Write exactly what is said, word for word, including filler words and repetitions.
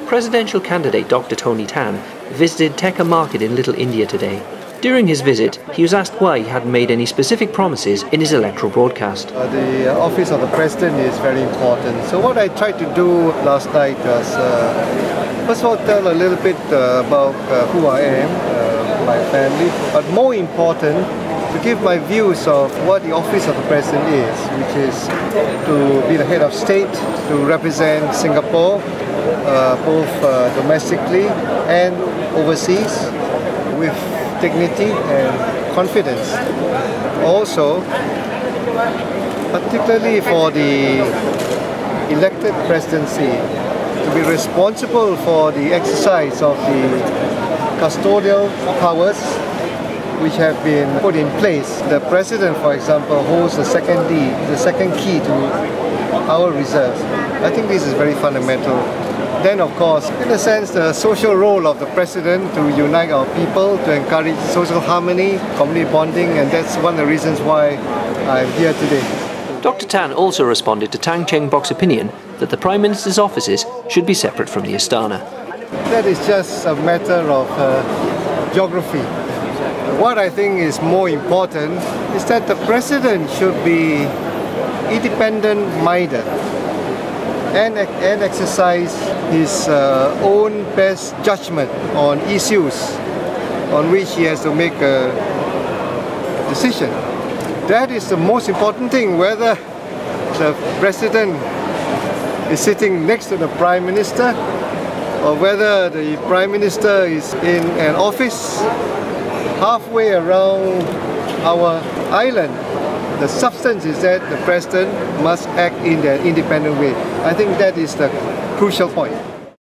presidential candidate Doctor Tony Tan visited Tekka Market in Little India today. During his visit, he was asked why he hadn't made any specific promises in his electoral broadcast. Uh, the office of the president is very important. So what I tried to do last night was, uh, first of all, tell a little bit uh, about uh, who I am, uh, my family, but more important, to give my views of what the office of the president is, which is to be the head of state, to represent Singapore, uh, both uh, domestically and overseas, with dignity and confidence. Also, particularly for the elected presidency, to be responsible for the exercise of the custodial powers which have been put in place. The president, for example, holds the second D, the second key to our reserves. I think this is very fundamental. Then, of course, in a sense, the social role of the president to unite our people, to encourage social harmony, community bonding, and that's one of the reasons why I'm here today. Doctor Tan also responded to Tang Cheng Bok's opinion that the Prime Minister's offices should be separate from the Astana. That is just a matter of uh, geography. What I think is more important is that the president should be independent-minded and, and exercise his uh, own best judgment on issues on which he has to make a decision. That is the most important thing, whether the president is sitting next to the Prime Minister or whether the Prime Minister is in an office halfway around our island. The substance is that the president must act in an independent way. I think that is the crucial point.